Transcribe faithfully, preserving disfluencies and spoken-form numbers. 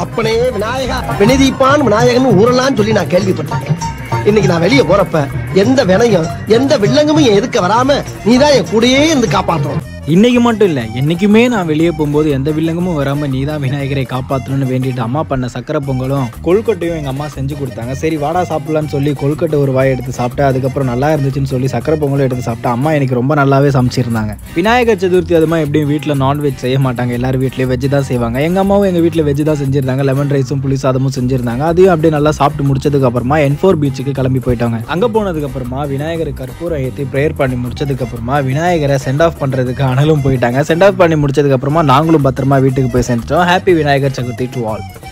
அப்பனே விநாயகா வினைதீப்பான் விநாயகன் ஊரெல்லாம் சொல்லி நான் கேள்விப்பட்டிருக்கேன். இன்னைக்கு நான் வெளியே போறப்ப எந்த வினையும் எந்த வில்லங்கமும் என் எதுக்க வராம நீதான் என் கூடயே இருந்து காப்பாற்றணும். இன்னைக்கு மட்டும் இல்லை, என்னைக்குமே நான் வெளியே போகும்போது எந்த வில்லங்கமும் வராமல் நீ தான் விநாயகரை காப்பாற்றணும்னு வேண்டிட்டு அம்மா பண்ண சக்கரை பொங்கலும் கொழுக்கட்டையும் எங்கள் அம்மா செஞ்சு கொடுத்தாங்க. சரி வாடா சாப்பிடலான்னு சொல்லி கொழுக்கட்டை ஒரு வாய் எடுத்து சாப்பிட்டேன். அதுக்கப்புறம் நல்லா இருந்துச்சுன்னு சொல்லி சக்கரை பொங்கலும் எடுத்து சாப்பிட்டேன். அம்மா எனக்கு ரொம்ப நல்லாவே சமைச்சிருந்தாங்க. விநாயகர் சதுர்த்தி அதுமா எப்படியும் வீட்டில் நான்வெஜ் செய்ய மாட்டாங்க, எல்லாரும் வீட்லேயே வெஜ் தான் செய்வாங்க. எங்கள் அம்மாவும் எங்கள் வீட்டில் வெஜ் தான் செஞ்சிருந்தாங்க. லெமன் ரைஸும் புளி சாதமும் செஞ்சிருந்தாங்க. அதையும் அப்படியே நல்லா சாப்பிட்டு முடிச்சதுக்கு அப்புறமா என் ஃபோர் பீச்சுக்கு கிளம்பி போயிட்டாங்க. அங்கே போனதுக்கு அப்புறமா விநாயகர் கற்பூரம் ஏற்றி ப்ரேயர் பண்ணி முடிச்சதுக்கு அப்புறமா விநாயகரை சென்ட் ஆஃப் பண்ணுறதுக்கு அனலும் போயிட்டாங்க. சென்ட் ஆஃப் பண்ணி முடிச்சதுக்கு அப்புறமா நாங்களும் பத்திரமா வீட்டுக்கு போய் சேர்ந்துட்டோம். Happy Vinayagar Chaturthi to all.